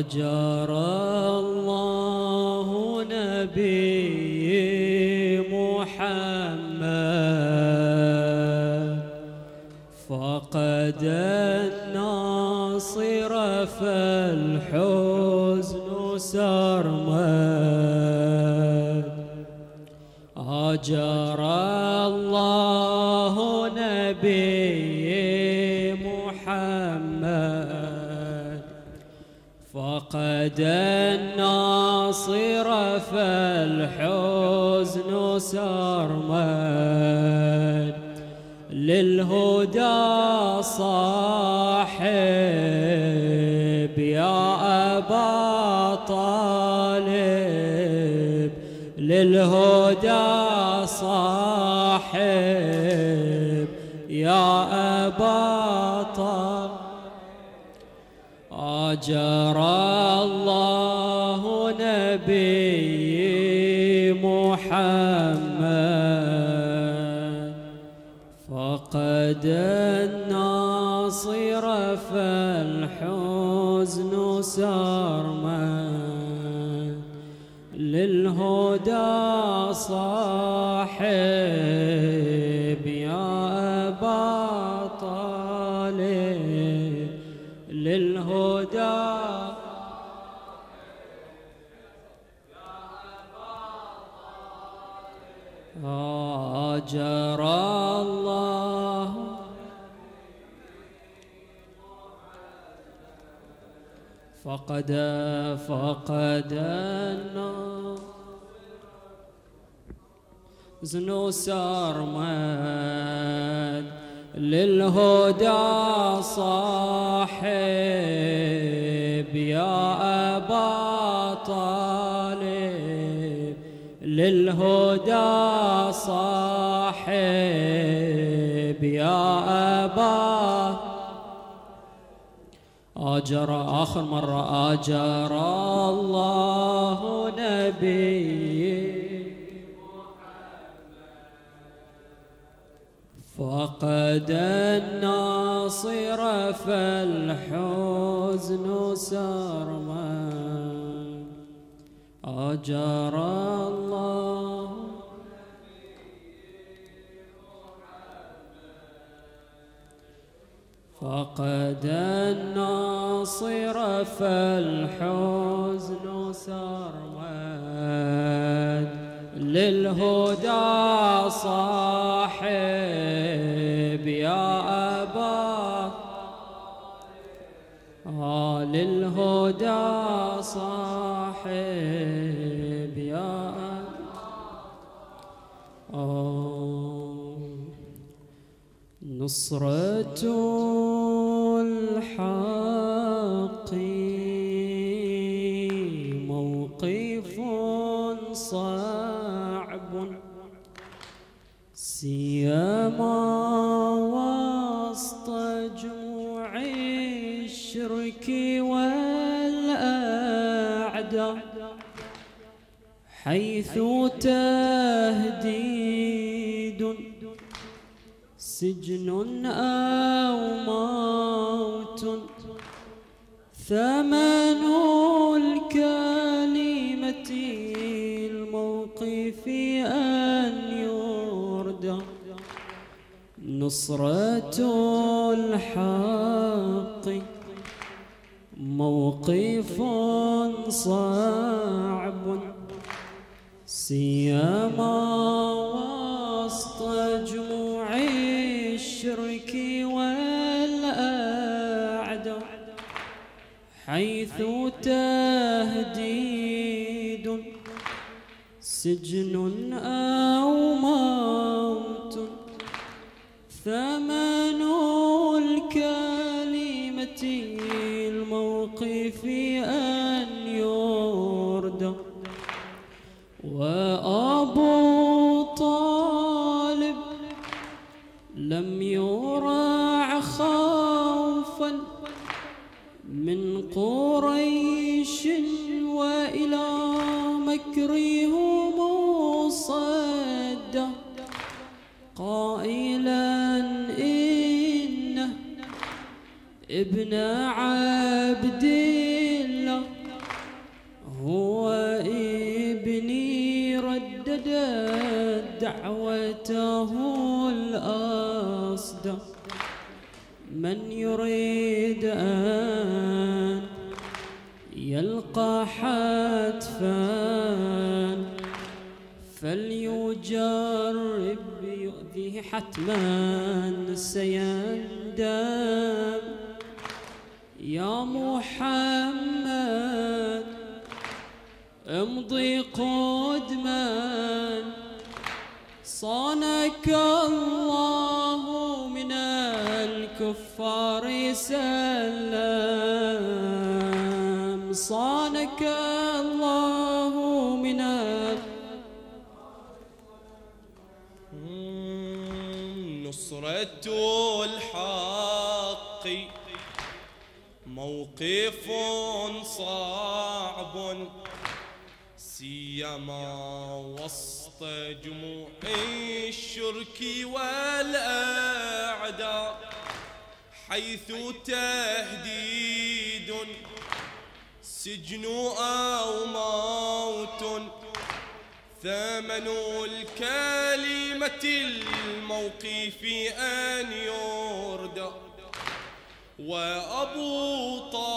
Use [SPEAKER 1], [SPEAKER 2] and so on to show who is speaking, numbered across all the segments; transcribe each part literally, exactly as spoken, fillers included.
[SPEAKER 1] هاجر الله نبي محمد فقد الناصر فالحزن سرمد. هاجر الله نبي محمد فقد الناصر فالحزن سرمد. للهدى صاحب يا أبا طالب، للهدى صاحب يا أبا طالب. هاجر الله نبي محمد فقد الناصر فالحزن سرمد. للهدى صاحب يا أبا طالب، للهدى هاجر الله فقد فقد الناصر سرمد. للهدى صاحب يا أبا طالب، للهدى صاحب يا أبا. آجر آخر مرة. آجر الله نبي فقد الناصر فالحزن سرمد. آجر الله فقد الناصر فالحزن سرمد. للهدى صاحب يا أبا، آه للهدى صاحب يا أبا. آه نصرة الحق موقف صعب سيما وسط جموع الشرك والأعداء، حيث تهديد سجن أو موت، ثمن الكلمة الموقف أن يردى. نصرة الحق موقف صعب سيما وسط جموع الشرك والأعداء، حيث تهديد سجن أو موت، ثمن الكلمة الموقف أن يردى. وأبو طالب لم يراع خوفا من قريش وإلى مكرهم صدى، قائلا إنه ابن عبد الله رددت دعوته الأصدى من يريد أن يلقى حتفا فليجرب يؤذيه حتما سيندم. يا محمد امضي قدما صانك الله من الكفار سلم، صانك الله من
[SPEAKER 2] نصرة الحق موقف صعب سيما وسط جموع الشرك والأعداء، حيث تهديد سجن أو موت ثمن الكلمة الموقف أن يردى. وأبو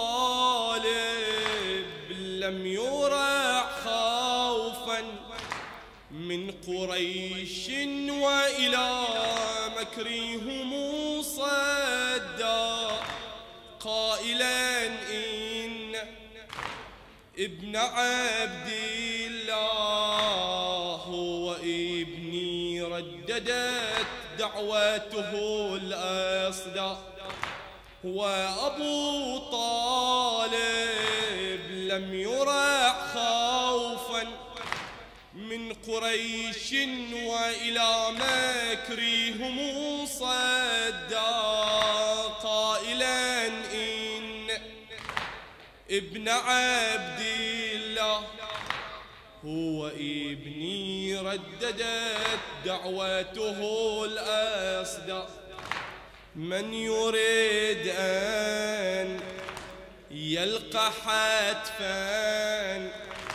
[SPEAKER 2] طالب لم يرع خوفا من قريش وإلى مكرهم صدى، قائلا إن ابن عبد الله وابني رددت دعوته الأصدى. وأبو طالب لم يرع خوفا من قريش وإلى مكرهم صدى، قائلا إن ابن عبد الله هو ابني رددت دعوته الأصدى. من يريد أن يلقى حتفا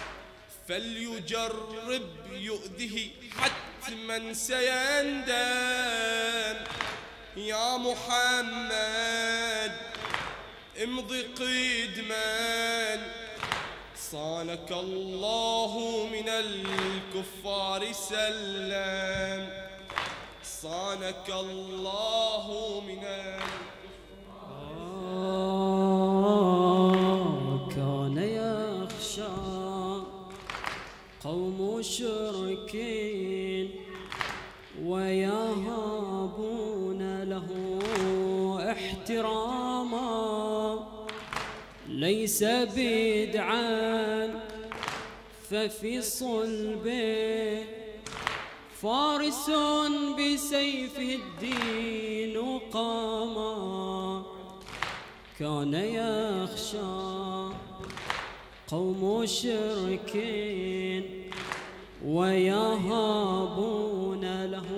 [SPEAKER 2] فليجرب يؤذه حتما سيندم. يا محمد امضي قدما صانك الله من الكفار سلم، صانك الله من
[SPEAKER 1] الكفار. كان يخشى قوم شركين ويهابون له احتراما، ليس بدعا ففي صلبه فارس بسيفه الدين قاما. كان يخشى قوم شركين ويهابون له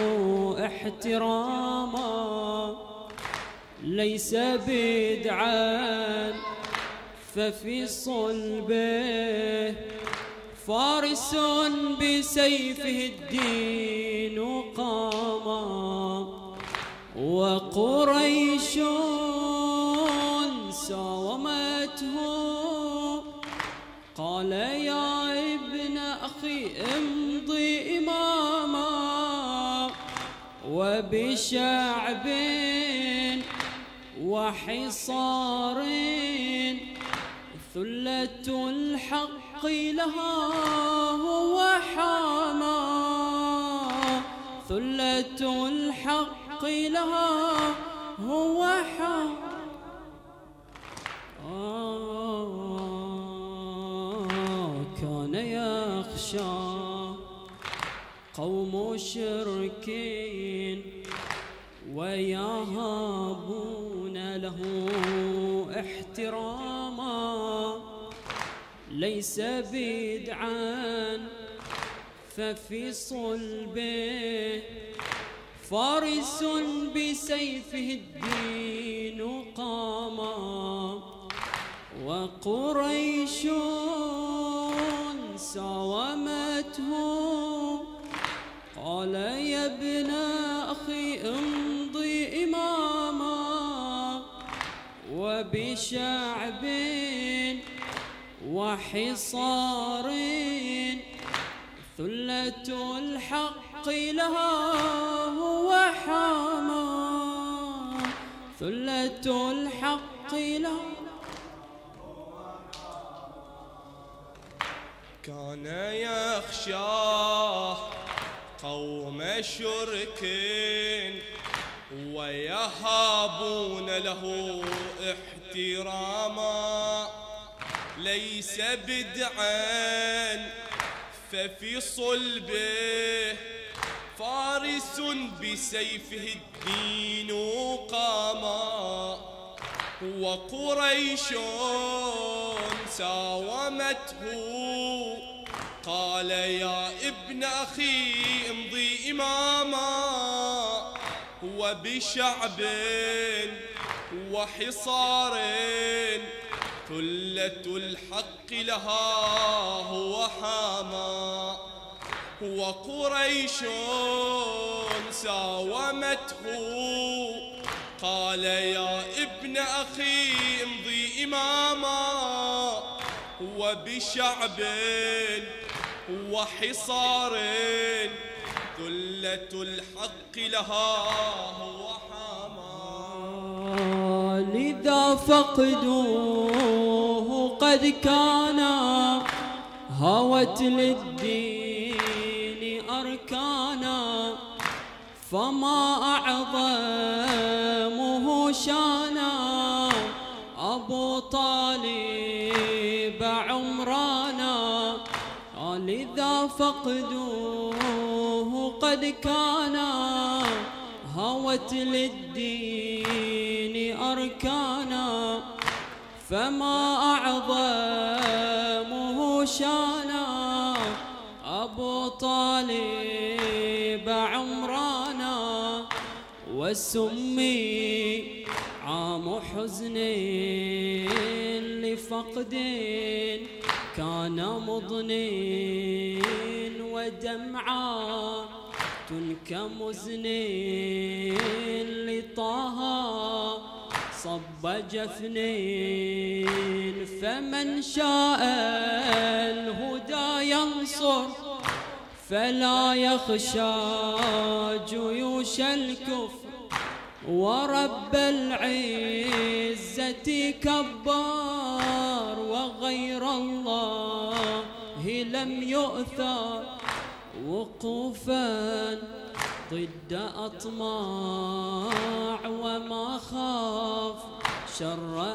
[SPEAKER 1] احتراما، ليس بدعا ففي صلبه فارس بسيفه الدين قاما. وقريش ساومته قال يا ابن أخي امضي إماما، وبشعب وحصار ثلة الحق لها هو حاما، ثلة الحق لها هو حاما. آه كان يخشى قوم شركين ويهابون له احتراما، ليس بدعا ففي صلبه فارس بسيفه الدين قاما. وقريش ساومته ساومته قال يا ابن أخي امضي إماما وبشعب وحصار ثلة الحق لها هو حاما ثلة الحق لها.
[SPEAKER 2] كان يخشاه قوم شرك ويهابون له احتراما ليس بدعا ففي صلبه فارس بسيفه الدين قاما وقريش ساومته قال يا ابن أخي امضي إماما وبشعب وحصار ثلة الحق لها هو حاما وقريش ساومته قال يا ابن أخي امضي إماما وبشعب وحصار ثلة الحق لها هو حاما
[SPEAKER 1] لذا فقدوه قد كان هوت للدين أركانا فما أعظمه شانا أبو طالب عمرانا لذا فقدوه قد كان هوت للدين أركانا فما أعظمه شانا أبو طالب عمرانا وسمي عام حزن لفقد كان مضنين ودمعة كمزنين لطه صب جفنين فمن شاء الهدى ينصر فلا يخشى جيوش الكفر ورب العزة كبار وغير الله لم يؤثر وقوفا ضد أطماع وما خاف شر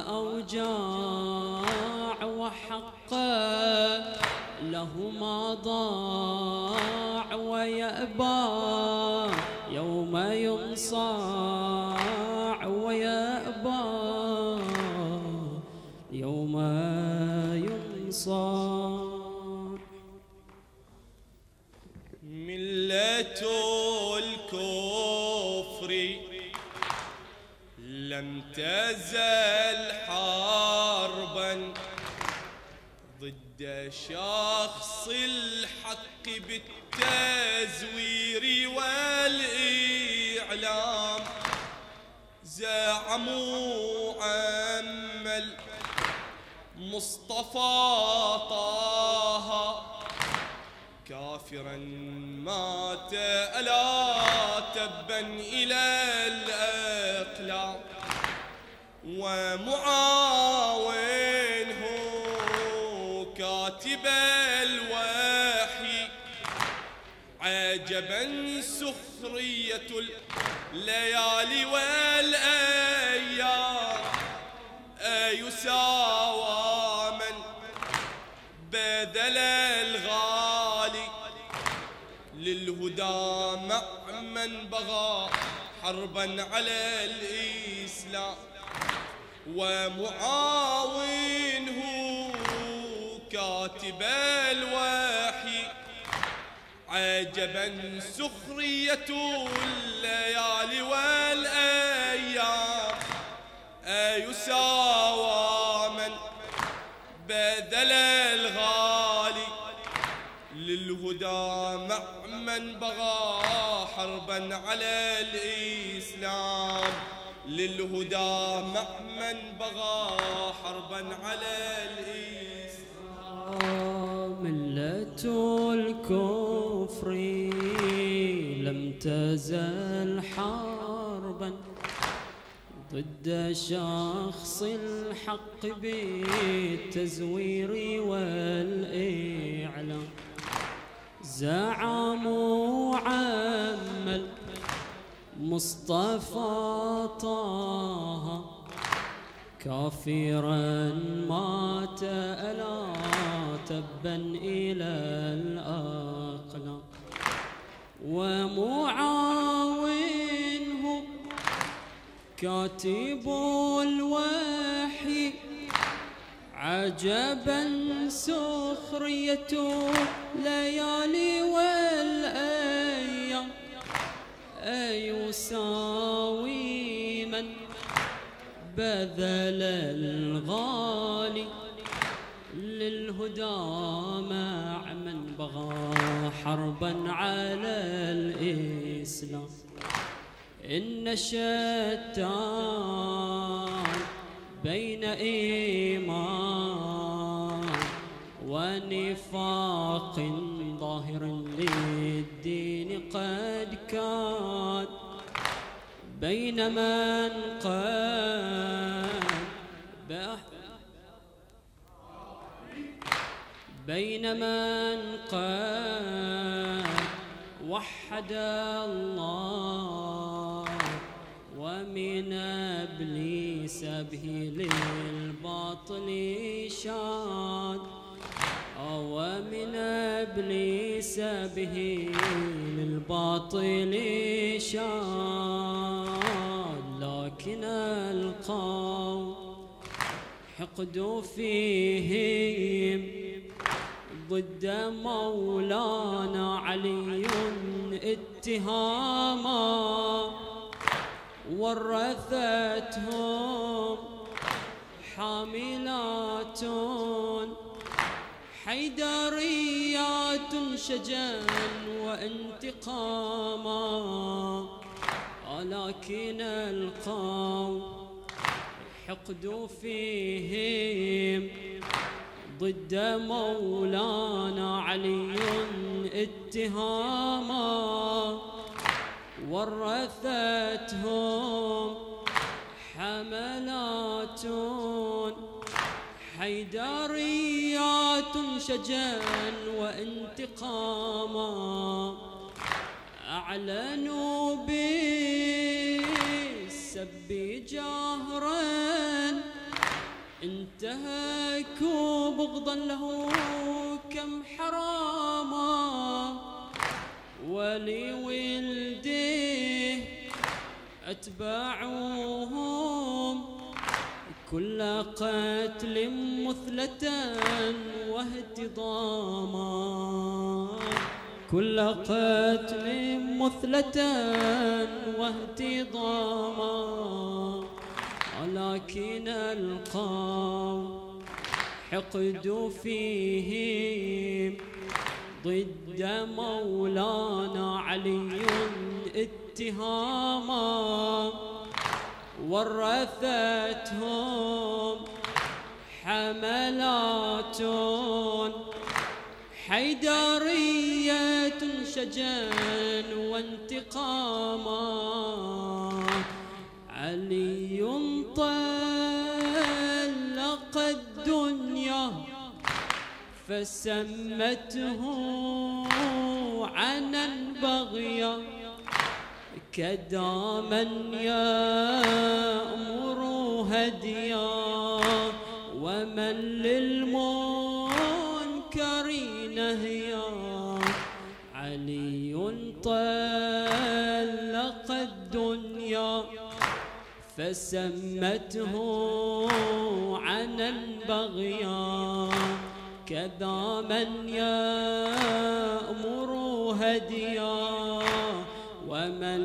[SPEAKER 1] أوجاع وحقا له ما ضاع ويأبى يوم ينصاع ويأبى يوم ينصاع.
[SPEAKER 2] ملة الكفر لم تزل حربا ضد شخص الحق بالتزوير والإعلام زعموا عمل مصطفى طه كافرا مات ألا تبا إلى الأقلام ومعاونه كاتب الوحي عجبا سخرية الليالي والأيام أيساوى من بذل الغالي للهدى مع من بغى حربا على الإسلام ومعاونه كاتب الوحي عجبا سخرية الليالي والأيام أيساوى من بذل الغالي للهدى للهدى مع من بغى حربا على الإسلام، للهدى مع من بغى حربا على الإسلام.
[SPEAKER 1] ملة الكفر لم تزل حربا ضد شخص الحق بالتزوير والإعلام. زعموا عمل مصطفى طه كافرا مات ألا تبا إلى الأقلام. ومعاونه كاتب الوحي عجبا سخرية ليالي والأيام. أيساوي من بذل الغالي للهدى مع من بغى حربا على الإسلام. إن شتان بين إيمان ونفاق ظاهر للدين قد كان، بين من قد بين من قد وحد الله ومن إبليس به للباطل شاد. ومن إبليس به للباطل شاد. لكن القوم حقد فيهم ضد مولانا علي اتهاما، ورثتهم حاملات حيدريات شجا وانتقاما. لكن القوم حقد فيهم ضد مولانا علي اتهاما، ورثتهم حملات حيدريات شجا وانتقاما. أعلنوا بالسب جهرا انتهكوا بغضا له كم حراما. ولولده أتباعهم كل قتل مثلة واهتضاما. كل قتل مثلة واهتضاما. لكن القوم حقد فيهم ضد مولانا علي اتهاما، ورثتهم حملات حيدرية شجا وانتقاما. علي طلق الدنيا فسمته عنا بغيا، كدا من يأمر هديا ومن للمنكر نهيا. علي طلق الدنيا فسمته عنا بغيا، كذا من يأمر هديا ومن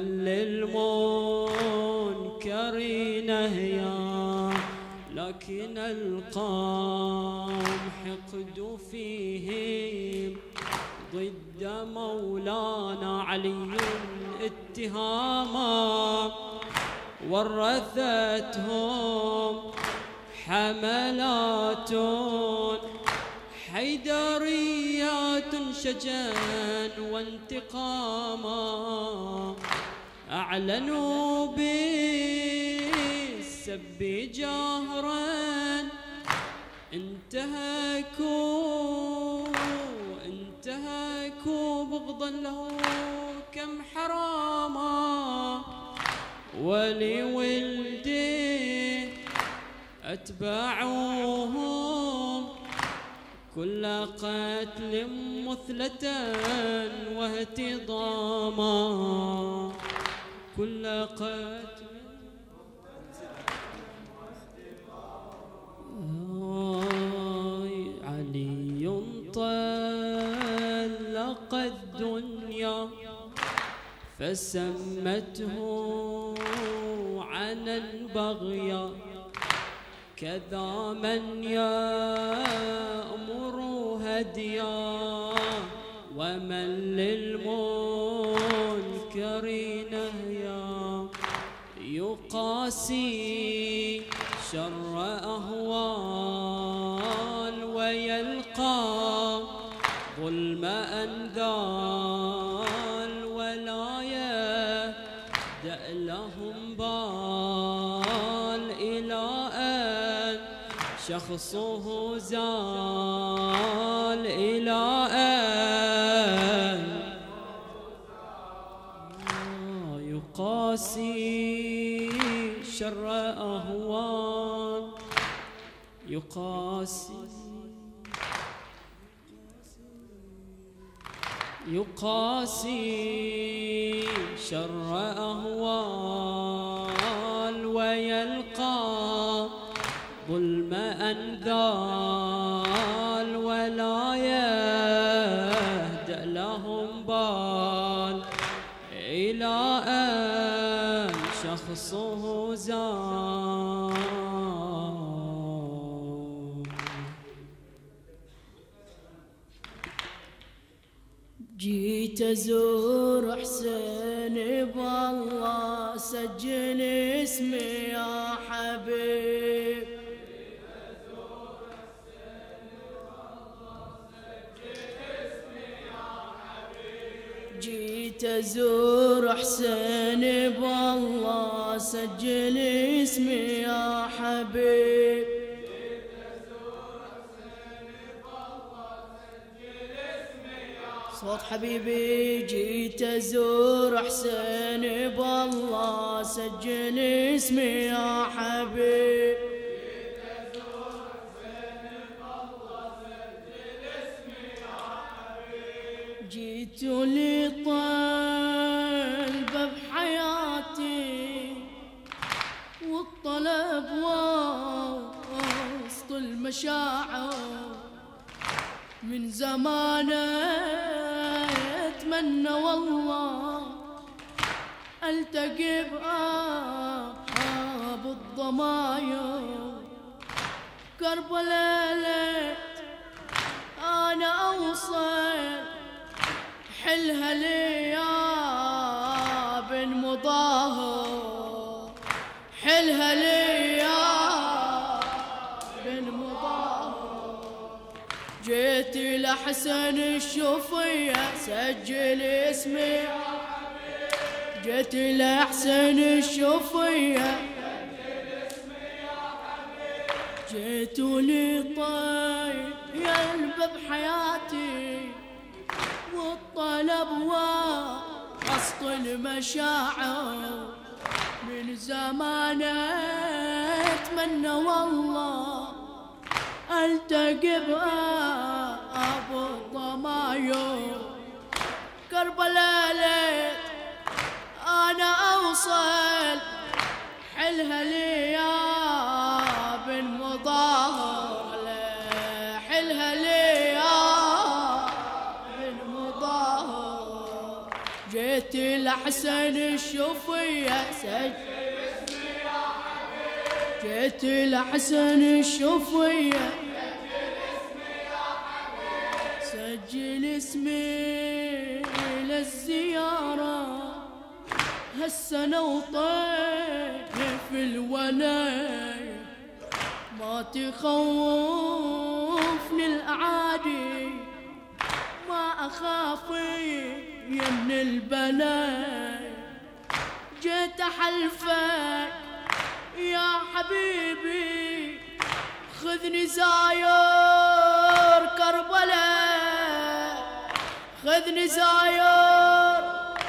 [SPEAKER 1] للمنكر نهيا. لكن القوم حقد فيهم ضد مولانا علي اتهاما ورثتهم حملات حيدريات شجا وانتقاما أعلنوا بالسب جهرا انتهكوا انتهكوا بغضا له كم حراما ولولده أتبعوهم كل قتل مثلة واهتضاما كل قتل علي طلق الدنيا فسمته عن البغي كذا من يأمر هديا ومن للمنكر نهيا يقاسي شر أهوال ويلقى ظلم أنذال ولا يهدأ لهم بال إلى أن شخصه زال إلى أن يقاسي شر أهوال يقاسي يقاسي شر أهوال ويلقى ظلم أنذال ولا يهدأ لهم بال إلى أن شخصه زال.
[SPEAKER 3] جيت أزور حسين بالله سجل اسمي يا حبيب جيت أزور حسين بالله سجل اسمي يا حبيب صوت حبيبي جيت أزور حسين بالله سجل اسمي يا حبيب جيت أزور حسين بالله سجل اسمي يا حبيب جيت لطلبه بحياتي والطلب وسط المشاعر من زمانه أتمنى والله ألتقي بأصحاب الضماير كربلاء ليت أنا أوصل حلها لي يا بن مظاهر حلها لي يا بن مظاهر جيت لحسن الشوفية سجل اسمي يا حبيب جيت لحسن الشوفية سجل اسمي يا حبيب جيت لطيب يلبى بحياتي والطلب وسط المشاعر من زمان أتمنى والله ألتقي بأبو الضماير كربلاء ليت أنا أوصل حلها لي يا بن مظاهر حلها لي يا بن مظاهر جيت لحسن الشوفية سجل اسمي يا حبيب جيت لحسن الشوفية سجل اسمي للزيارة هالسنة وطيف الولاية، ما تخوفني الأعادي، ما أخاف من البلايا. جيت أحلفك يا حبيبي خذني زاير كربلاء، خذني زاير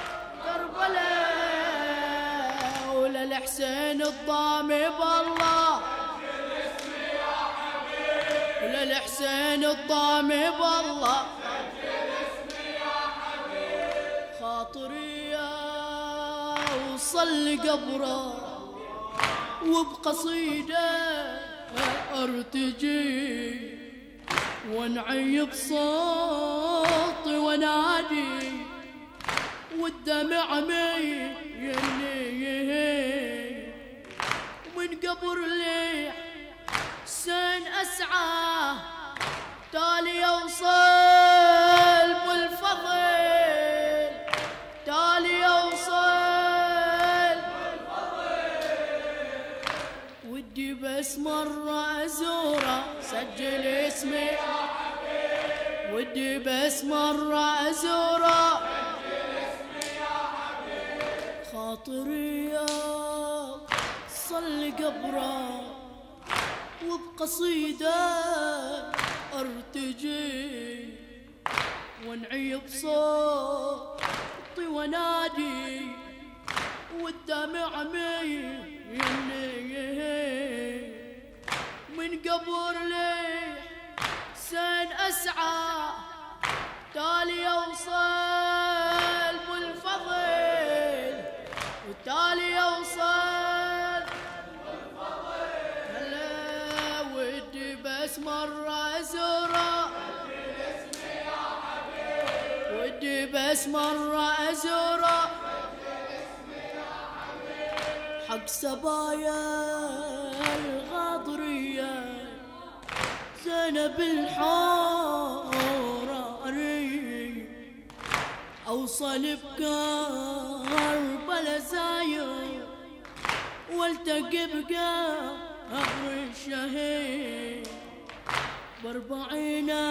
[SPEAKER 3] كربلاء، وللحسين الضامي بالله، وللحسين الضامي بالله، خاطري وصل قبره وبقصيده ارتجي، وانعي بصوتي ونادي، والدمع ميني من قبر لي سن اسعى، تالي اوصل بالفضل، تالي اوصل بالفضل، ودي بس مرة ازوره، سجل اسمي يا حبيبي، ودي بس مرة ازوره، سجل اسمي يا حبيبي، خاطري صل قبره وبقصيده ارتجي، وانعي بصوتي ونادي، والدمع ميني من قبر لي سن اسعى، تالي اوصل بالفضل، وتالي اوصل بالفضل، هلا ودي بس مرة ازوره، ودي بس مرة ازوره، حق سبايا الغاضرية زينب الحوراري، اوصل بكربلا زاير، والتقي بقبر الشهيد، باربعين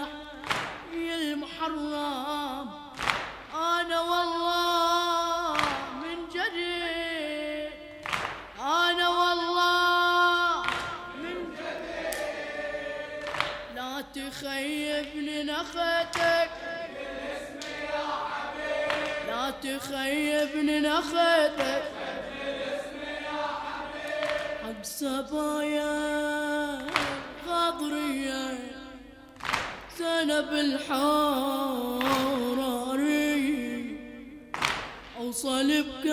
[SPEAKER 3] المحرم انا والله من جديد، انا والله من جديد، لا تخيبني نختك، يا حبيبي لا تخيبني نختك، يا حبيبي، حق سبايا غاضريه زينب الحوراري، اوصل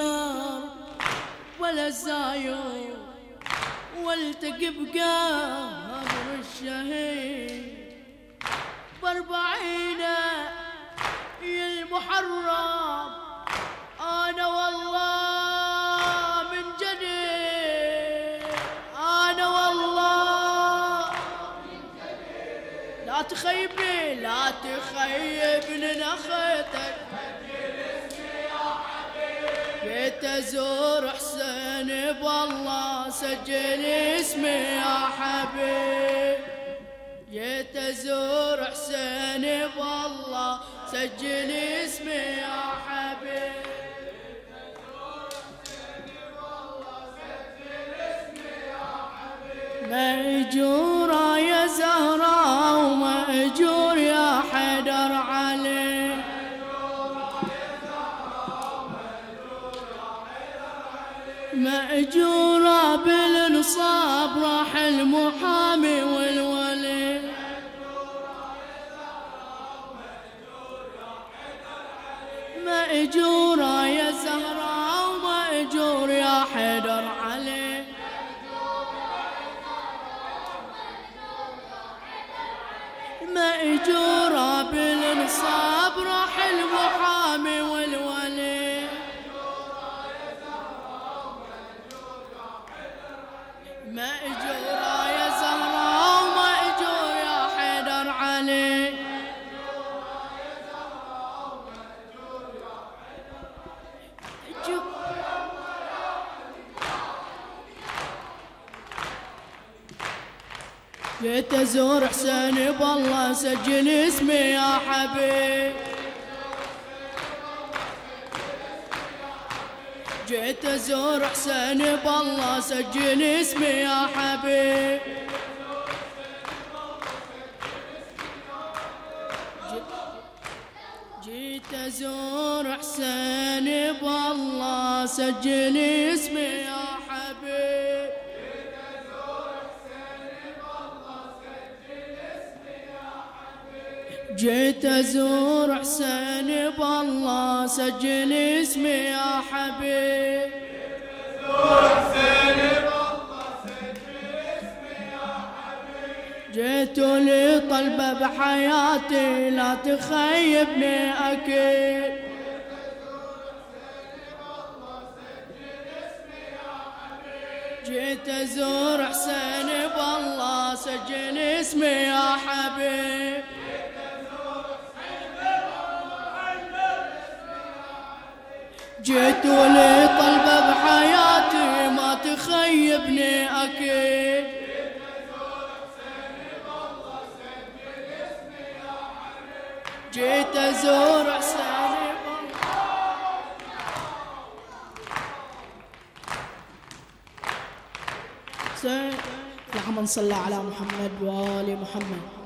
[SPEAKER 3] بكربلا زاير، والتقي بقبر الشهيد، باربعين المحرم انا والله من جديد، انا والله من جديد، لا تخيبني لا تخيبني نختك، جيت ازور حسين بالله، سجل اسمي يا حبيب، جيت ازور حسين بالله، سجل اسمي يا حبيب، مأجورة يا زهراء ومأجور يا حيدر علي، مأجورة بالنصاب راح المحامي والولي، مأجورة يا زهراء ومأجور يا حيدر علي، مأجورة بالنصاب راح المحامي والولي، مأجورة يا زهراء ومأجور يا حيدر علي، جيت ازور حسين بالله سجل اسمي يا حبيب. جيت ازور حسين بالله سجل اسمي يا حبيب. جيت ازور حسين بالله سجل اسمي يا حبيب. جيت ازور حسين بالله سجل اسمي يا حبيب. جيت لي طلبة بحياتي لا تخيبني أكيد. جيت أزور حسين بالله سجل اسمي يا حبيب. جيت لي طلبة بحياتي ما تخيبني أكيد. جيت أزور حسين بالله. اللهم صل على محمد وآل محمد.